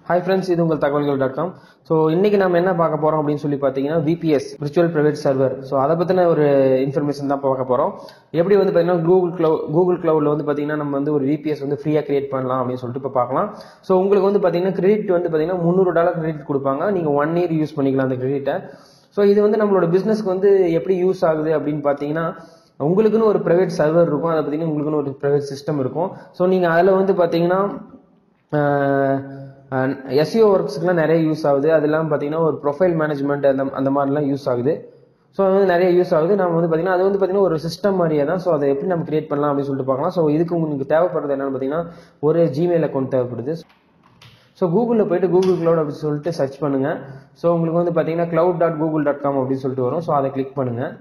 Hi friends, இது உங்கள் தகவல்கள்.com. So இன்னைக்கு நம்ம என்ன பார்க்க போறோம் அப்படின்னு சொல்லி பார்த்தீங்கன்னா VPS virtual private server. So அதை பற்றின ஒரு இன்ஃபர்மேஷன் தான் பார்க்க போறோம். எப்படி வந்து பார்த்தீங்கன்னா கூகுள் கிளவுட்ல வந்து பார்த்தீங்கன்னா நம்ம வந்து ஒரு VPS வந்து ஃப்ரீயாக கிரியேட் பண்ணலாம் அப்படின்னு சொல்லிட்டு இப்போ பார்க்கலாம். ஸோ உங்களுக்கு வந்து பார்த்தீங்கன்னா கிரெடிட் வந்து பார்த்தீங்கன்னா $300 கிரெடிட் கொடுப்பாங்க. நீங்கள் 1 year யூஸ் பண்ணிக்கலாம் அந்த கிரெடிட்டை. ஸோ இது வந்து நம்மளோட பிஸ்னஸ்க்கு வந்து எப்படி யூஸ் ஆகுது அப்படின்னு பார்த்தீங்கன்னா, உங்களுக்குன்னு ஒரு ப்ரைவேட் சர்வர் இருக்கும், அதை பார்த்தீங்கன்னா உங்களுக்குன்னு ஒரு ப்ரைவேட் சிஸ்டம் இருக்கும். ஸோ நீங்கள் அதில் வந்து பார்த்தீங்கன்னா SEO ஒர்க்ஸ்க்குலாம் நிறைய யூஸ் ஆகுது. அதெல்லாம் பார்த்தீங்கன்னா ஒரு ப்ரொஃபைல் மேனேஜ்மெண்ட் அந்த மாதிரிலாம் யூஸ் ஆகுது. ஸோ அது வந்து நிறைய யூஸ் ஆகுது. நம்ம வந்து பார்த்தீங்கன்னா அது வந்து பார்த்தீங்கன்னா ஒரு சிஸ்டம் மாதிரியே தான். ஸோ அதை எப்படி நம்ம கிரியேட் பண்ணலாம் அப்படின்னு சொல்லிட்டு பார்க்கலாம். ஸோ இதுக்கு உங்களுக்கு தேவைப்படுறது என்னன்னு பார்த்தீங்கன்னா ஒரு Gmail அக்கௌண்ட் தேவைப்படுது. ஸோ கூகுளில் போயிட்டு கூகுள் கிளவுட் அப்படின்னு சொல்லிட்டு சர்ச் பண்ணுங்கள். ஸோ உங்களுக்கு வந்து பார்த்தீங்கன்னா cloud.google.com அப்படின்னு சொல்லிட்டு வரும். ஸோ அதை கிளிக் பண்ணுங்கள்.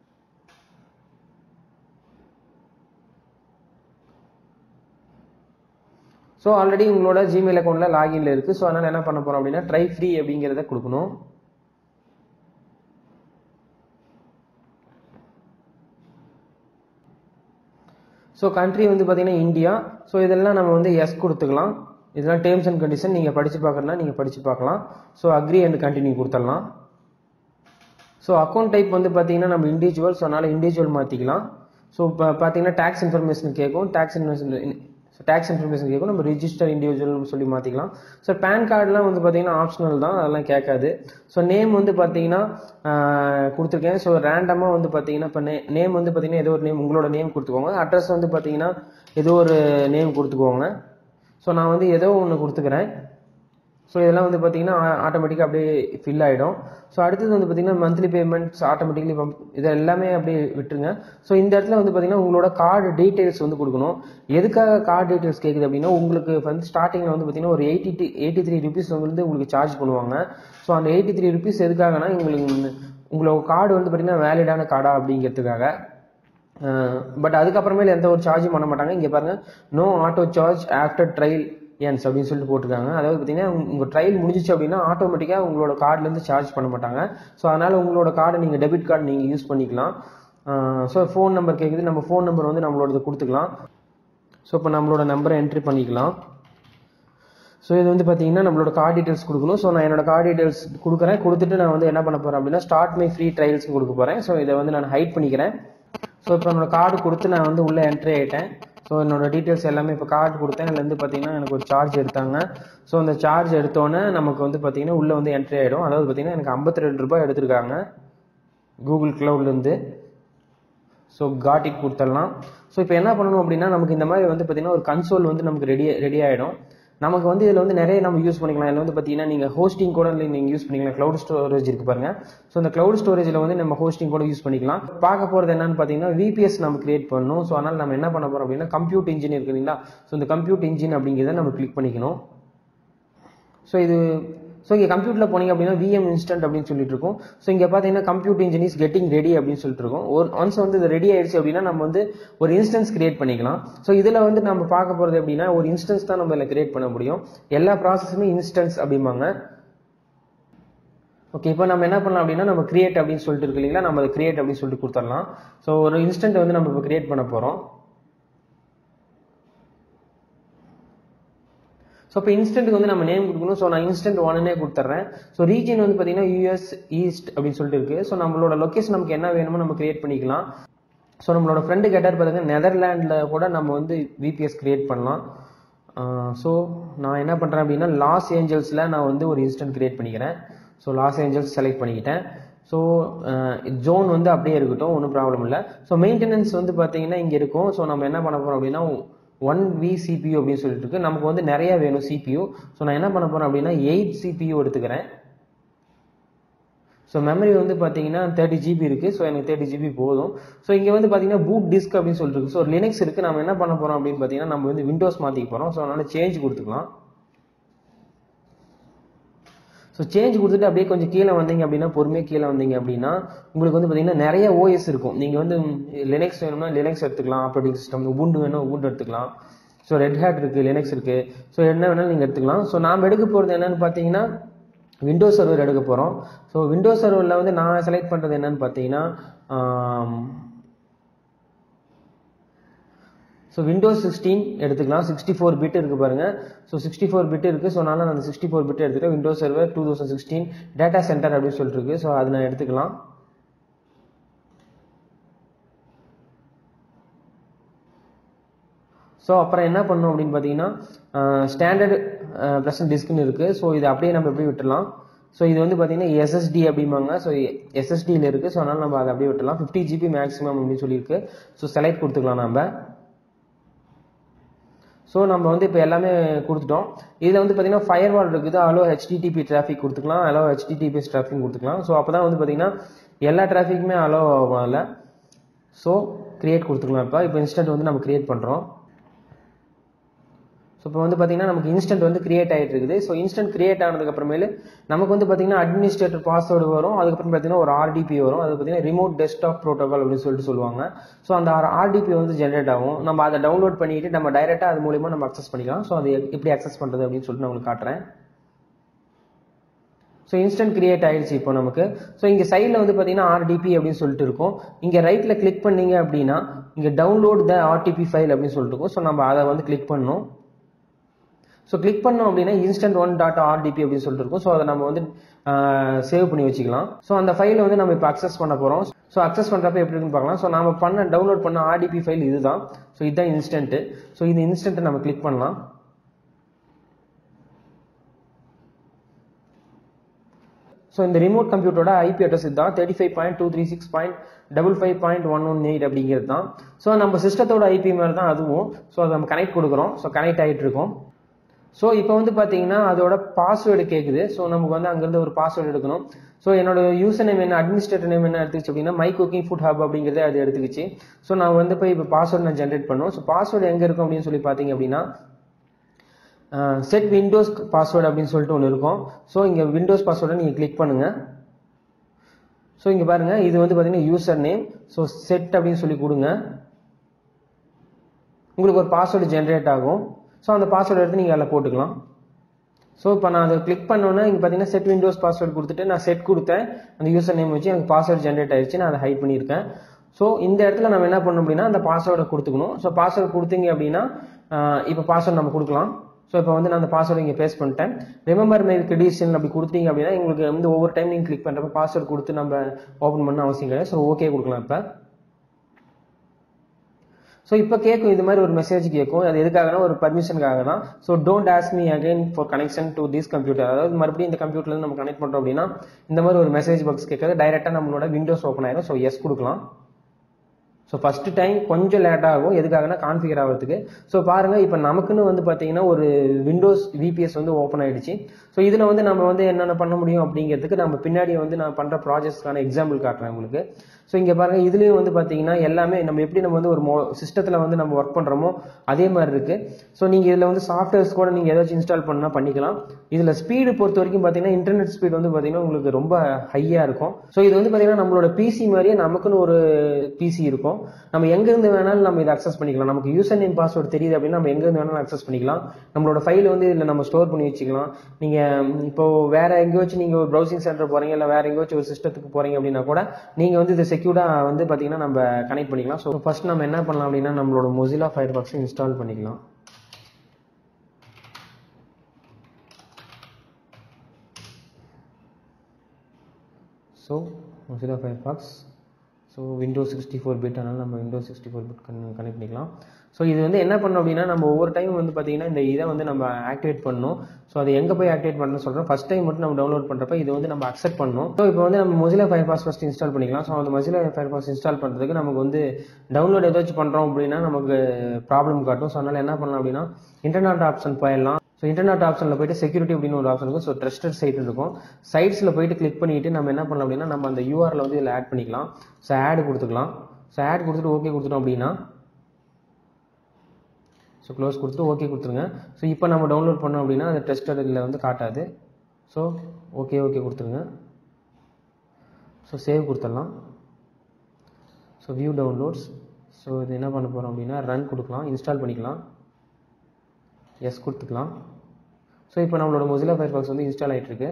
ஸோ ஆல்ரெடி உங்களோட Gmail அக்கௌண்ட்டில் லாகின்ல இருக்குது. ஸோ அதனால் என்ன பண்ண போகிறோம் அப்படின்னா ட்ரை ஃப்ரீ அப்படிங்கிறத கொடுக்கணும். ஸோ கண்ட்ரி வந்து பார்த்தீங்கன்னா இந்தியா. ஸோ இதெல்லாம் நம்ம வந்து எஸ் கொடுத்துக்கலாம். இதெல்லாம் டேர்ம்ஸ் அண்ட் கண்டிஷன் நீங்கள் படித்து பார்க்கறதுனா நீங்கள் படித்து பார்க்கலாம். ஸோ அக்ரி அண்ட் கண்டினியூ கொடுத்துடலாம். ஸோ அக்கௌண்ட் டைப் வந்து பார்த்தீங்கன்னா நம்ம இண்டிவிஜுவல். ஸோ அதனால் இண்டிவிஜுவல் மாற்றிக்கலாம். ஸோ இப்போ பார்த்தீங்கன்னா டேக்ஸ் இன்ஃபர்மேஷன் கேட்கும். டேக்ஸ் இன்ஃபர்மேஷன் கேட்கும். நம்ம ரிஜிஸ்டர் இண்டிவிஜுவல் சொல்லி மாற்றிக்கலாம். ஸோ பேன் கார்டுலாம் வந்து பார்த்தீங்கன்னா ஆப்ஷனல் தான், அதெல்லாம் கேட்காது. ஸோ நேம் வந்து பார்த்தீங்கன்னா கொடுத்துருக்கேன். ஸோ ரேண்டமாக வந்து பார்த்தீங்கன்னா இப்போ நேம் வந்து பார்த்தீங்கன்னா ஏதோ ஒரு நேம் உங்களோட நேம் கொடுத்துக்கோங்க. அட்ரஸ் வந்து பார்த்தீங்கன்னா ஏதோ ஒரு நேம் கொடுத்துக்கோங்க. ஸோ நான் வந்து ஏதோ ஒன்று கொடுத்துக்கிறேன். ஸோ இதெல்லாம் வந்து பார்த்தீங்கன்னா ஆட்டோமேட்டிக்காக அப்படியே ஃபில் ஆகிடும். ஸோ அடுத்தது வந்து பார்த்தீங்கன்னா மந்த்லி பேமெண்ட்ஸ் ஆட்டோமேட்டிக்லி இது எல்லாமே அப்படியே விட்டுருங்க. ஸோ இந்த இடத்துல வந்து பார்த்தீங்கன்னா உங்களோட கார்டு டீட்டெயில்ஸ் வந்து கொடுக்கணும். எதுக்காக கார்டு டீட்டெயில்ஸ் கேட்குது அப்படின்னா, உங்களுக்கு வந்து ஸ்டார்டிங்கில் வந்து பார்த்தீங்கன்னா ஒரு 83 rupees வந்து உங்களுக்கு சார்ஜ் பண்ணுவாங்க. ஸோ அந்த 83 rupees எதுக்காகனா உங்களோட கார்டு வந்து பார்த்தீங்கன்னா வேலிடான கார்டா அப்படிங்கிறதுக்காக. பட் அதுக்கப்புறமேல எந்த ஒரு சார்ஜும் பண்ண மாட்டாங்க. இங்கே பாருங்கள், no auto charge after trial ends அப்படின்னு சொல்லிட்டு போட்டிருக்காங்க. அதாவது பார்த்தீங்கன்னா உங்கள் ட்ரையல் முடிஞ்சிச்சு அப்படின்னா ஆட்டோமேட்டிக்காக உங்களோட கார்டுலேருந்து சார்ஜ் பண்ண மாட்டாங்க. ஸோ அதனால் உங்களோட கார்டை நீங்கள் டெபிட் கார்டு நீங்கள் யூஸ் பண்ணிக்கலாம். ஸோ ஃபோன் நம்பர் கேட்குது, நம்ம ஃபோன் நம்பர் வந்து நம்மளோடது கொடுத்துக்கலாம். ஸோ இப்போ நம்மளோட நம்பரை என்ட்ரி பண்ணிக்கலாம். ஸோ இது வந்து பார்த்தீங்கன்னா நம்மளோட கார்டு டீட்டெயில்ஸ் கொடுக்கணும். ஸோ நான் என்னோட கார்டு டீட்டெயில்ஸ் கொடுத்துட்டு நான் வந்து என்ன பண்ண போகிறேன் அப்படின்னா ஸ்டார்ட் மை ஃப்ரீ ட்ரையல்ஸ் கொடுக்க போகிறேன். ஸோ இதை வந்து நான் ஹைட் பண்ணிக்கிறேன். ஸோ இப்போ என்னோட கார்டு கொடுத்து நான் வந்து உள்ளே என்ட்ரி ஆகிட்டேன். ஸோ என்னோட டீட்டெயில்ஸ் எல்லாமே இப்போ கார்டு கொடுத்தேன். இதுலேருந்து பார்த்தீங்கன்னா எனக்கு ஒரு சார்ஜ் எடுத்தாங்க. ஸோ அந்த சார்ஜ் எடுத்தோன்னே நமக்கு வந்து பார்த்தீங்கன்னா உள்ளே வந்து என்ட்ரி ஆகிடும். அதாவது பார்த்தீங்கன்னா எனக்கு ₹52 எடுத்திருக்காங்க கூகுள் கிளவுட்லேருந்து. ஸோ காட்டிக் கொடுத்துடலாம். ஸோ இப்போ என்ன பண்ணணும் அப்படின்னா நமக்கு இந்த மாதிரி வந்து பார்த்தீங்கன்னா ஒரு கன்சோல் வந்து நமக்கு ரெடி ஆகிடும். நமக்கு வந்து இதில் வந்து நிறைய நம்ம யூஸ் பண்ணிக்கலாம். இதில் வந்து பார்த்தீங்கன்னா நீங்கள் ஹோஸ்டிங் கூட நீங்கள் யூஸ் பண்ணிக்கலாம். க்ளவுட் ஸ்டோரேஜ் இருக்குது பாருங்கள். ஸோ இந்த க்ளவுட் ஸ்டோரேஜில் வந்து நம்ம ஹோஸ்டிங் கூட யூஸ் பண்ணிக்கலாம். பார்க்க போகிறது என்னன்னு பார்த்தீங்கன்னா VPS நம்ம கிரியேட் பண்ணணும். ஸோ அதனால் நம்ம என்ன பண்ண போகிறோம் அப்படின்னா கம்ப்யூட் இன்ஜின் இருக்கு இல்லைங்களா. ஸோ இந்த கம்ப்யூட் இன்ஜின் அப்படிங்கிறத நம்ம கிளிக் பண்ணிக்கணும். ஸோ இங்கே கம்ப்யூட்டரில் போனீங்க அப்படின்னா VM இன்ஸ்டன்ட் அப்படின்னு சொல்லிட்டு இருக்கும். ஸோ இங்கே பார்த்தீங்கன்னா compute engine is getting ready அப்படின்னு சொல்லிட்டு இருக்கும். ஒன்ஸ் வந்து இது ரெடி ஆயிடுச்சு அப்படின்னா நம்ம வந்து ஒரு இன்ஸ்டன்ஸ் கிரியேட் பண்ணிக்கலாம். ஸோ இதில் வந்து நம்ம பார்க்க போகிறது அப்படின்னா ஒரு இன்ஸ்டன்ஸ் தான் நம்ம இதில் கிரியேட் பண்ண முடியும். எல்லா ப்ராசஸுமே இன்ஸ்டன்ஸ் அப்படிம்பாங்க. ஓகே, இப்போ நம்ம என்ன பண்ணலாம் அப்படின்னா நம்ம கிரியேட் அப்படின்னு சொல்லிட்டு இருக்கு இல்லைங்களா, நம்ம அதை கிரியேட் அப்படின்னு சொல்லிட்டு கொடுத்துடலாம். ஸோ ஒரு இன்ஸ்டன்ட் வந்து நம்ம இப்போ கிரியேட் பண்ண போகிறோம். ஸோ இப்போ இன்ஸ்டன்ட்டுக்கு வந்து நம்ம நேம் கொடுக்கணும். ஸோ நான் இன்ஸ்டன்ட் 1 கொடுத்துட்றேன். ஸோ ரீஜன் வந்து பார்த்தீங்கன்னா US ஈஸ்ட் அப்படின்னு சொல்லிட்டு இருக்குது. ஸோ நம்மளோட லொக்கேஷன் நமக்கு என்ன வேணுமோ நம்ம கிரியேட் பண்ணிக்கலாம். ஸோ நம்மளோட ஃப்ரெண்டு கேட்டார் பார்த்தீங்கன்னா நெதர்லாண்டில் கூட நம்ம வந்து VPS கிரியேட் பண்ணலாம். ஸோ நான் என்ன பண்ணுறேன் அப்படின்னா லாஸ் ஏஞ்சல்ஸில் நான் வந்து ஒரு இன்ஸ்டன்ட் கிரியேட் பண்ணிக்கிறேன். ஸோ லாஸ் ஏஞ்சல்ஸ் செலக்ட் பண்ணிக்கிட்டேன். ஸோ ஜோன் வந்து அப்படியே இருக்கட்டும், ஒன்றும் ப்ராப்ளம் இல்லை. ஸோ மெயின்டெனன்ஸ் வந்து பார்த்தீங்கன்னா இங்கே இருக்கும். ஸோ நம்ம என்ன பண்ண போகிறோம் அப்படின்னா 1V CPU அப்படின்னு சொல்லிட்டு இருக்கு. நமக்கு வந்து நிறைய வேணும் CPU. ஸோ நான் என்ன பண்ண போகிறேன் அப்படின்னா 8 CPU எடுத்துக்கிறேன். ஸோ மெமரி வந்து பார்த்தீங்கன்னா 30 GB இருக்குது. ஸோ எனக்கு 30 GB போதும். ஸோ இங்கே வந்து பார்த்தீங்கன்னா பூட் டிஸ்க் அப்படின்னு சொல்லிட்டு இருக்கு. ஸோ லினக்ஸ் இருக்குது. நம்ம என்ன பண்ண போகிறோம் அப்படின்னு பார்த்தீங்கன்னா நம்ம வந்து விண்டோஸ் மாற்றிக்க போகிறோம். ஸோ அதனால் சேஞ்ச் கொடுத்துக்கலாம். ஸோ சேஞ்ச் கொடுத்துட்டு அப்படியே கொஞ்சம் கீழே வந்தீங்க அப்படின்னா பொறுமையாக கீழே வந்தீங்க அப்படின்னா உங்களுக்கு வந்து பார்த்தீங்கன்னா நிறைய OS இருக்கும். நீங்கள் வந்து லினக்ஸ் வேணும்னா லினக்ஸ் எடுத்துக்கலாம், ஆப்ரேட்டிங் சிஸ்டம். உபுண்டு வேணும் உபுண்டு எடுத்துக்கலாம். ஸோ ரெட் ஹேட் இருக்குது, லினக்ஸ் இருக்குது. ஸோ என்ன வேணாலும் நீங்கள் எடுத்துக்கலாம். ஸோ நாம் எடுக்க போகிறது என்னன்னு பார்த்தீங்கன்னா விண்டோஸ் சர்வர் எடுக்க போகிறோம். ஸோ விண்டோஸ் சர்வரில் வந்து நான் செலக்ட் பண்ணுறது என்னன்னு பார்த்தீங்கன்னா ஸோ ஸோ விண்டோஸ் 16 எடுத்துக்கலாம். 64 பிட் இருக்கு பாருங்க. ஸோ 64 பிட் இருக்கு. ஸோ நான் அந்த 64 பிட் எடுத்துக்கிறேன். விண்டோஸ் சர்வர் 2016 டேட்டா சென்டர் அப்படின்னு சொல்லிட்டு இருக்கு. ஸோ அது நான் எடுத்துக்கலாம். ஸோ அப்புறம் என்ன பண்ணணும் அப்படின்னு பார்த்தீங்கன்னா ஸ்டாண்டர்ட் ப்ரெசன்ட் டிஸ்க்னு இருக்குது. ஸோ இது அப்படியே நம்ம எப்படி விட்டுடலாம். ஸோ இது வந்து பார்த்தீங்கன்னா எஸ்எஸ்டி அப்படிம்பாங்க. ஸோ எஸ்எஸ்டியில் இருக்குது. ஸோ அதனால் நம்ம அதை அப்படியே விட்டுடலாம். 50 GB மேக்ஸிமம் அப்படின்னு சொல்லியிருக்கு. ஸோ செலக்ட் கொடுத்துக்கலாம் நம்ம. ஸோ நம்ம வந்து இப்போ எல்லாமே கொடுத்துட்டோம். இதில் வந்து பார்த்தீங்கன்னா ஃபயர் வால் இருக்குது. அலோ ஹெச்டிடிபி டிராஃபிக் கொடுத்துக்கலாம். அலோ ஹெச்டிடிபிஎஸ் டிராஃபிக் கொடுத்துக்கலாம். ஸோ அப்போ தான் வந்து பார்த்தீங்கன்னா எல்லா டிராஃபிக்குமே அலோ ஆகல. ஸோ கிரியேட் கொடுத்துக்கலாம். இப்போ இன்ஸ்டன்ட் வந்து நம்ம கிரியேட் பண்ணுறோம். ஸோ இப்போ வந்து பார்த்தீங்கன்னா நமக்கு இன்ஸ்டன்ட் வந்து கிரியேட் ஆகிட்டு இருக்குது. ஸோ இன்ஸ்டன்ட் கிரியேட் ஆனதுக்கப்புறமேலு நமக்கு வந்து பார்த்தீங்கன்னா அட்மினிஸ்ட்ரேட்டர் பாஸ்வேர்டு வரும். அதுக்கப்புறம் பார்த்தீங்கன்னா ஒரு ஆர்டிபி வரும். அது பார்த்தீங்கன்னா ரிமோட் டெஸ்க்டாப் ப்ரோட்டோகால் அப்படின்னு சொல்லிட்டு சொல்லுவாங்க. ஸோ அந்த ஆர்டிபி வந்து ஜென்ரேட் ஆகும். நம்ம அதை டவுன்லோட் பண்ணிட்டு நம்ம டைரெக்டாக அது மூலியமாக நம்ம அக்சஸ் பண்ணிக்கலாம். ஸோ அது எப்படி அக்சஸ் பண்ணுறது அப்படின்னு சொல்லிட்டு நான் உங்களுக்கு காட்டுறேன். ஸோ இன்ஸ்டன்ட் கிரியேட் ஆயிடுச்சு இப்போ நமக்கு. ஸோ இங்கே சைடில் வந்து பார்த்தீங்கன்னா ஆர்டிபி அப்படின்னு சொல்லிட்டு இருக்கும். இங்கே ரைட்டில் கிளிக் பண்ணீங்க அப்படின்னா இங்கே டவுன்லோட் த ஆர்டிபி ஃபைல் அப்படின்னு சொல்லிட்டு இருக்கும். ஸோ நம்ம அதை வந்து கிளிக் பண்ணணும். ஸோ கிளிக் பண்ணோம் அப்படின்னா instant1.rdp அப்படின்னு சொல்லிட்டு இருக்கும். ஸோ அதை நம்ம வந்து சேவ் பண்ணி வச்சுக்கலாம். ஸோ அந்த ஃபைலை வந்து நம்ம இப்போ அக்சஸ் பண்ண போகிறோம். ஸோ அக்சஸ் பண்ணுறப்ப எப்படி இருக்குன்னு பார்க்கலாம். ஸோ நம்ம டவுன்லோட் பண்ண ஆர்டிபி ஃபைல் இதுதான். ஸோ இதுதான் இன்ஸ்டன்ட்டு. ஸோ இந்த இன்ஸ்டன்ட்டை நம்ம கிளிக் பண்ணலாம். ஸோ இந்த ரிமோட் கம்ப்யூட்டரோட ஐபி அட்ரஸ் இதுதான் 35.236.55.118 அப்படிங்கிறது தான். ஸோ நம்ம சிஸ்டத்தோட ஐபி மாதிரி தான் அதுவும். ஸோ அதை நம்ம கனெக்ட் கொடுக்குறோம். ஸோ கனெக்ட் ஆகிட்டு இருக்கோம். ஸோ இப்போ வந்து பார்த்தீங்கன்னா அதோட பாஸ்வேர்டு கேட்குது. ஸோ நமக்கு வந்து அங்கேருந்து ஒரு பாஸ்வேர்டு எடுக்கணும். ஸோ என்னோட யூசர் நேம் என்ன, அட்மினிஸ்ட்ரேட்டர் நேம் என்ன எடுத்துச்சு அப்படின்னா மை குக்கிங் ஃபுட் ஹப் அப்படிங்கிறத அது எடுத்துக்கிச்சு. ஸோ நான் வந்து போய் இப்போ பாஸ்வேர்டு நான் ஜென்ரேட் பண்ணும். ஸோ பாஸ்வேர்டு எங்கே இருக்கும் அப்படின்னு சொல்லி பார்த்தீங்க அப்படின்னா செட் விண்டோஸ் பாஸ்வேர்டு அப்படின்னு சொல்லிட்டு ஒன்று இருக்கும். ஸோ இங்கே விண்டோஸ் பாஸ்வேர்டை நீங்கள் கிளிக் பண்ணுங்கள். ஸோ இங்கே பாருங்கள் இது வந்து பார்த்தீங்கன்னா யூசர் நேம். ஸோ செட் அப்படின்னு சொல்லி கொடுங்க. உங்களுக்கு ஒரு பாஸ்வேர்டு ஜென்ரேட் ஆகும். ஸோ அந்த பாஸ்வேர்டு எடுத்து நீங்கள் அதில் போட்டுக்கலாம். ஸோ இப்போ நான் அதை கிளிக் பண்ணோன்னா இங்கே பார்த்தீங்கன்னா செட் விண்டோஸ் பாஸ்வேர்டு கொடுத்துட்டு நான் செட் கொடுத்தேன். அந்த யூசர் நேம் வச்சு எனக்கு பாஸ்வேர்டு ஜென்ரேட் ஆயிடுச்சு. நான் அதை ஹைட் பண்ணியிருக்கேன். ஸோ இந்த இடத்துல நம்ம என்ன பண்ணணும் அப்படின்னா அந்த பாஸ்வேர்டை கொடுத்துக்கணும். ஸோ பாஸ்வேர்டு கொடுத்தீங்க அப்படின்னா இப்போ பாஸ்வேர்டு நம்ம கொடுக்கலாம். ஸோ இப்போ வந்து நான் அந்த பாஸ்வேர்டு இங்கே பேஸ்ட் பண்ணிட்டேன். ரிமெம்பர் மை கிரெடிஷன் அப்படி கொடுத்தீங்க அப்படின்னா உங்களுக்கு வந்து ஒவ்வொரு டைம் நீங்கள் கிளிக் பண்ணுறப்ப பாஸ்வேர்டு கொடுத்து நம்ம ஓப்பன் பண்ண அவசியம் கிடையாது. ஸோ ஓகே கொடுக்கலாம். இப்போ ஸோ இப்போ கேட்கும் இது மாதிரி ஒரு மெசேஜ் கேட்கும். அது எதுக்காகனா ஒரு பர்மிஷனுக்காக தான். So don't ask me again for connection to this computer. அதாவது மறுபடியும் இந்த கம்ப்யூட்டர்லேருந்து நம்ம கனெக்ட் பண்ணுறோம் அப்படின்னா இந்த மாதிரி ஒரு மெசேஜ் பாக்ஸ் கேட்காது. டைரெக்டாக நம்மளோட விண்டோஸ் ஓப்பன் ஆயிடும். ஸோ எஸ் கொடுக்கலாம். ஸோ ஃபஸ்ட்டு டைம் கொஞ்சம் லேட்டாக ஆகும். எதுக்காகனா கான்ஃபிகர் ஆகிறதுக்கு. ஸோ பாருங்கள் இப்போ நமக்குன்னு வந்து பார்த்தீங்கன்னா ஒரு விண்டோஸ் VPS வந்து ஓப்பன் ஆகிடுச்சு. ஸோ இதில் வந்து நம்ம வந்து என்னென்ன பண்ண முடியும் அப்படிங்கிறதுக்கு நம்ம பின்னாடி வந்து நான் பண்ணுற ப்ராஜெக்ட்ஸ்க்கான எக்ஸாம்பிள் காட்டுறேன் உங்களுக்கு. ஸோ இங்கே பாருங்கள் இதுலேயும் வந்து பார்த்தீங்கன்னா எல்லாமே நம்ம எப்படி நம்ம வந்து ஒரு சிஸ்டத்தில் வந்து நம்ம ஒர்க் பண்ணுறோமோ அதே மாதிரி இருக்குது. ஸோ நீங்கள் இதில் வந்து சாஃப்ட்வேர்ஸ் கூட நீங்கள் ஏதாச்சும் இன்ஸ்டால் பண்ணால் பண்ணிக்கலாம். இதில் ஸ்பீடு பொறுத்த வரைக்கும் பார்த்தீங்கன்னா இன்டர்நெட் ஸ்பீடு வந்து பார்த்தீங்கன்னா உங்களுக்கு ரொம்ப ஹையாக இருக்கும். ஸோ இது வந்து பார்த்தீங்கன்னா நம்மளோட பிசி மாதிரியே நமக்குன்னு ஒரு பிசி இருக்கும். நம்ம எங்கேருந்து வேணாலும் நம்ம இதை அக்சஸ் பண்ணிக்கலாம். நமக்கு யூசர் நேம் பாஸ்வேர்டு தெரியுது அப்படின்னா நம்ம எங்கேருந்து வேணாலும் அக்சஸ் பண்ணிக்கலாம். நம்மளோட ஃபைல் வந்து இதில் நம்ம ஸ்டோர் பண்ணி வச்சுக்கலாம். நீங்கள் இப்போ வேற எங்கேயாச்சும் நீங்கள் ஒரு ப்ரௌசிங் சென்டர் போகிறீங்க இல்லை வேற எங்கேயாச்சும் ஒரு சிஸ்டத்துக்கு போகிறீங்க அப்படின்னா கூட நீங்கள் வந்து இதை செக்யூர்டாக வந்து பார்த்தீங்கன்னா நம்ம கனெக்ட் பண்ணிக்கலாம். ஸோ ஃபர்ஸ்ட் நம்ம என்ன பண்ணலாம் அப்படின்னா நம்மளோட மொசிலா ஃபயர்பாக்ஸை இன்ஸ்டால் பண்ணிக்கலாம். So Mozilla Firefox so Windows 64 bit, அதனால் நம்ம விண்டோஸ் 64 பிட் கனெக்ட் பண்ணிக்கலாம். ஸோ இது வந்து என்ன பண்ணணும் அப்படின்னா நம்ம ஒவ்வொரு டைம் வந்து பார்த்தீங்கன்னா இந்த இதை வந்து நம்ம ஆக்டிவேட் பண்ணணும். ஸோ அது எங்கே போய் ஆக்டிவேட் பண்ணணும்னு சொல்கிறோம். ஃபஸ்ட் டைம் மட்டும் நம்ம டவுன்லோட் பண்ணுறப்ப இது வந்து நம்ம அக்செப்ட் பண்ணணும். ஸோ இப்போ வந்து நம்ம மொசிலா ஃபயர்பாக்ஸ் ஃபஸ்ட் இன்ஸ்டால் பண்ணிக்கலாம். ஸோ அந்த மொசிலா ஃபயர்பாக்ஸ் இன்ஸ்டால் பண்ணுறதுக்கு நமக்கு வந்து டவுன்லோட் ஏதாச்சும் பண்ணுறோம் அப்படின்னா நமக்கு ப்ராப்ளம் காட்டும். ஸோ அதனால் என்ன பண்ணலாம் அப்படின்னா இன்டர்நெட் ஆப்ஷன் போயிடலாம். ஸோ இன்டர்நெட் ஆப்ஷனில் போய்ட்டு செக்யூரிட்டி அப்படின்னு ஒரு ஆப்ஷன் இருக்கும். ஸோ ட்ரஸ்டட் சைட் இருக்கும். சைட்ஸில் போய்ட்டு கிளிக் பண்ணிவிட்டு நம்ம என்ன பண்ணலாம் அப்படின்னா நம்ம அந்த URL வந்து இதில் ஆட் பண்ணிக்கலாம். ஸோ ஆட் கொடுத்துக்கலாம். ஸோ ஆட் கொடுத்துட்டு ஓகே கொடுத்துட்டோம் அப்படின்னா ஸோ க்ளோஸ் கொடுத்துட்டு ஓகே கொடுத்துருங்க. ஸோ இப்போ நம்ம டவுன்லோட் பண்ணோம் அப்படின்னா அந்த ட்ரஸ்டட் இதில் வந்து காட்டாது. ஸோ ஓகே கொடுத்துருங்க. ஸோ சேவ் கொடுத்துடலாம். So view downloads. ஸோ இது என்ன பண்ண போகிறோம் அப்படின்னா ரன் கொடுக்கலாம், இன்ஸ்டால் பண்ணிக்கலாம், எஸ் கொடுத்துக்கலாம். ஸோ இப்போ நம்மளோட மொசிலா ஃபயர்பாக்ஸ் வந்து இன்ஸ்டால் ஆகிட்டு இருக்கு.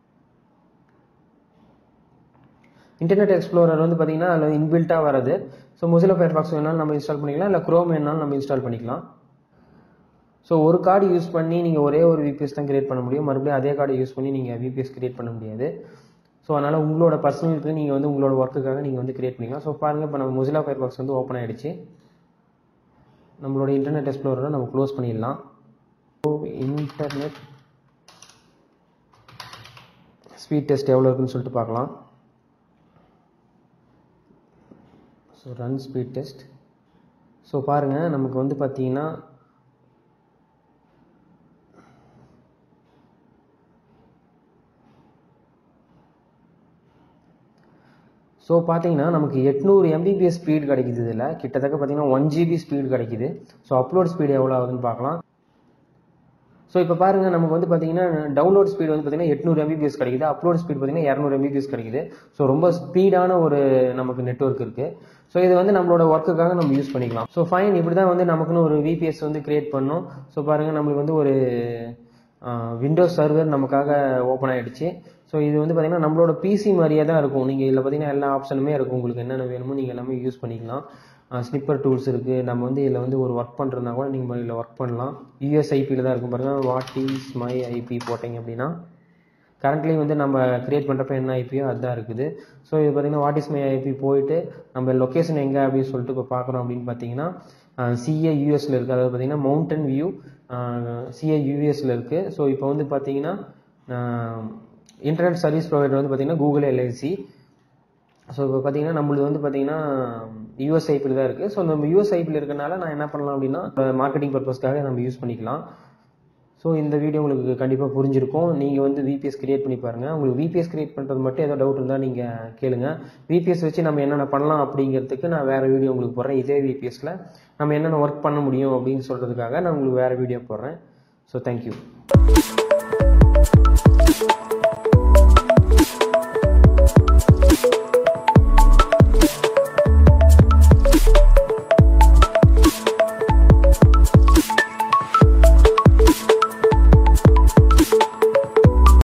இன்டர்நெட் எக்ஸ்ப்ளோரர் வந்து பார்த்தீங்கன்னா அதில் இன்பில்ட்டாக வரது. ஸோ மொசில்லா ஃபயர்பாக்ஸ் வேணாலும் நம்ம இன்ஸ்டால் பண்ணிக்கலாம், இல்லை குரோம் வேணாலும் நம்ம இன்ஸ்டால் பண்ணிக்கலாம். ஸோ ஒரு கார்டு யூஸ் பண்ணி நீங்கள் ஒரே ஒரு VPS தான் கிரியேட் பண்ண முடியும், மறுபடியும் அதே கார்டு யூஸ் பண்ணி நீங்கள் VPS கிரியேட் பண்ண முடியாது. ஸோ அதனால் உங்களோட பர்சனலுக்கு நீங்கள் வந்து உங்களோட ஒர்க்குக்காக நீங்கள் வந்து கிரியேட் பண்ணிக்கலாம். ஸோ பாருங்கள், இப்போ நம்ம மொசில்லா ஃபயர்பாக்ஸ் வந்து ஓப்பன் ஆகிடுச்சு. நம்மளோட இன்டர்நெட் எக்ஸ்ப்ளோரரை நம்ம க்ளோஸ் பண்ணிடலாம். ஸோ இன்டர்நெட் ஸ்பீட் டெஸ்ட் எவ்வளோ இருக்குன்னு சொல்லிட்டு பார்க்கலாம். So run speed test. So பாருங்கள், நமக்கு வந்து பார்த்தீங்கன்னா நமக்கு 800 Mbps ஸ்பீட் கிடைக்குது. இதில் கிட்டத்தட்ட பார்த்தீங்கன்னா 1 GB ஸ்பீட் கிடைக்குது. ஸோ அப்லோட் ஸ்பீடு எவ்வளோ ஆகுதுன்னு பார்க்கலாம். ஸோ இப்போ பாருங்கள், நமக்கு வந்து பார்த்தீங்கன்னா டவுன்லோட் ஸ்பீடு வந்து பார்த்தீங்கன்னா 800 Mbps கிடைக்குது, அப்லோட் ஸ்பீட் பார்த்தீங்கன்னா 200 Mbps கிடைக்குது. ஸோ ரொம்ப ஸ்பீடான ஒரு நமக்கு நெட்வொர்க் இருக்குது. ஸோ இது வந்து நம்மளோட ஒர்க்குக்காக நம்ம யூஸ் பண்ணிக்கலாம். ஸோ ஃபைன், இப்படி தான் வந்து நமக்குன்னு ஒரு VPS வந்து கிரியேட் பண்ணோம். ஸோ பாருங்கள், நம்மளுக்கு வந்து ஒரு விண்டோஸ் சர்வர் நமக்காக ஓப்பன் ஆகிடுச்சு. ஸோ இது வந்து பார்த்தீங்கன்னா நம்மளோட பிசி மாதிரியே தான் இருக்கும். நீங்கள் இதில் பார்த்தீங்கன்னா எல்லா ஆப்ஷனுமே இருக்கும். உங்களுக்கு என்னென்ன வேணுமோ நீங்கள் எல்லாமே யூஸ் பண்ணிக்கலாம். ஸ்னிப்பர் டூல்ஸ் இருக்குது. நம்ம வந்து இதில் வந்து ஒரு ஒர்க் பண்ணுறதுனா கூட நீங்கள் இதில் ஒர்க் பண்ணலாம். USIPயில் தான் இருக்கும் பாருங்கள். வாட் இஸ் மை ஐபி போட்டிங்க அப்படின்னா கரண்ட்லி வந்து நம்ம கிரியேட் பண்ணுறப்ப என்ன ஐபியோ அதுதான் இருக்குது. ஸோ இது பார்த்தீங்கன்னா வாட் இஸ் மை ஐபி போயிட்டு நம்ம லொக்கேஷன் எங்கே அப்படின்னு சொல்லிட்டு இப்போ பார்க்குறோம் அப்படின்னு பார்த்தீங்கன்னா CAUSல இருக்குது. அதாவது பார்த்தீங்கன்னா மவுண்டன் வியூ CAUSல இருக்குது. ஸோ இப்போ வந்து பார்த்தீங்கன்னா இன்டர்நெட் சர்வீஸ் ப்ரொவைடர் வந்து பார்த்தீங்கன்னா கூகுள் LLC. ஸோ இப்போ பார்த்தீங்கன்னா நம்மளுக்கு வந்து பார்த்தீங்கன்னா USIPயில் தான் இருக்குது. ஸோ நம்ம USIPயில் இருக்கனால நான் என்ன பண்ணலாம் அப்படின்னா மார்க்கெட்டிங் பர்பஸ்க்காக நம்ம யூஸ் பண்ணிக்கலாம். ஸோ இந்த வீடியோ உங்களுக்கு கண்டிப்பாக புரிஞ்சிருக்கும். நீங்கள் வந்து VPS கிரியேட் பண்ணி பாருங்கள். உங்களுக்கு VPS கிரியேட் பண்ணுறது மட்டும் ஏதோ டவுட் இருந்தால் நீங்கள் கேளுங்க. VPS வச்சு நம்ம என்னென்ன பண்ணலாம் அப்படிங்கிறதுக்கு நான் வேறு வீடியோ உங்களுக்கு போடுறேன். இதே VPSல நம்ம என்னென்ன ஒர்க் பண்ண முடியும் அப்படின்னு சொல்கிறதுக்காக நான் உங்களுக்கு வேறு வீடியோ போடுறேன். So thank you.